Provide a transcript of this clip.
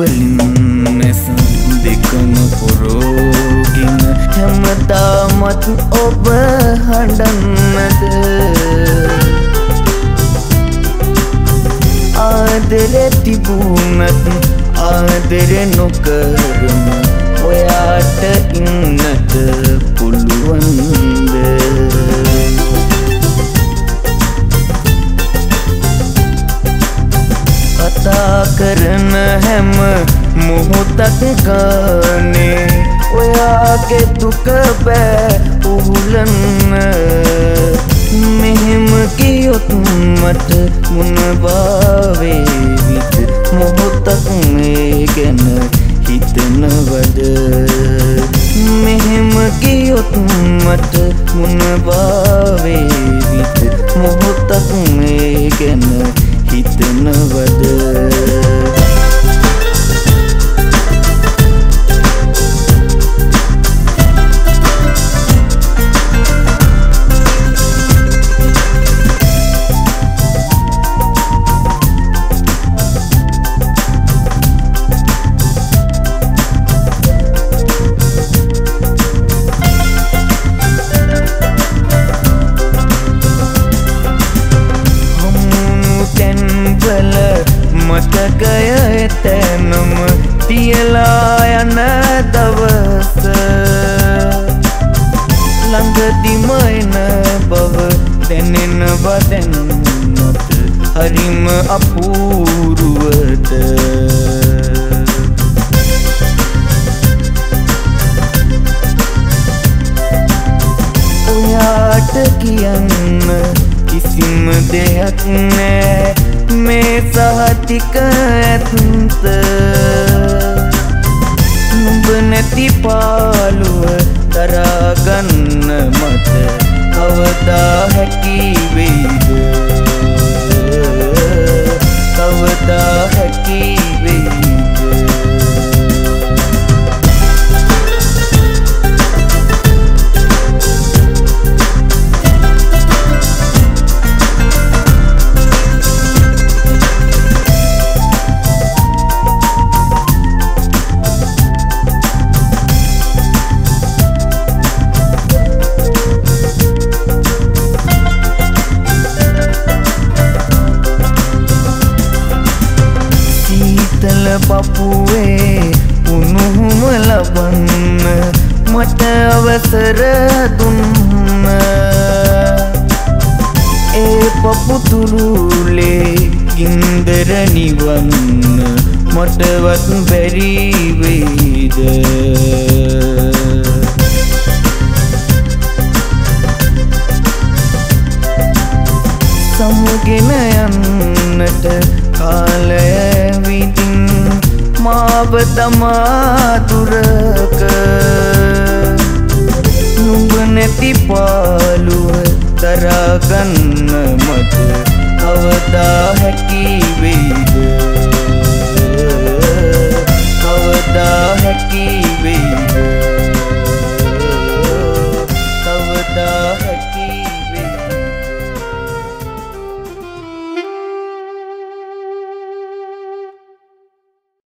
වලින් ඇස දෙකම පොරෝගෙන හැමදාමත් ඔබ හඬන්නද ආදරේ තිබුණත් ආදරේ නොකරම ඔයාට ඉන්නට පුළුවන්ද කතා කරන හැම මොහොතක් ගානේ ඔයාගේ දුක බෑ උහුලන්න මෙහෙම කියොත් මට මොනවාවේ විත මොහොතක් මේ ගැන හිතනවද මෙහෙම කියොත් මට මොනවාවේ විත මොහොතක් මේ ගැන හිතනවද මතකය එතැනම තියලා යන දවස ළඟදිම එන බව දැනෙනවා දැන් මට හරිම අපූරුවද ඔයාට කියන්න කිසිම දෙයක් නෑ මේ සහතික ඇත්ත නුඹ නැති පාළුව දරාගන්න මට කවදා හැකි වෙයිද කවදා හැකි වෙයිද පපුවේ උණුහුම ලබන්න මට අවසර දුන්න ඒ පපු තුරුලේ ගින්දර නිවන්න මටවත් බැරි වෙයිද සමුගෙන යන්නට කාලය විදින් මාව තමා දුරක නුඹ නැති පාළුව දරාගන්න මට කවදා හැකි වෙයිද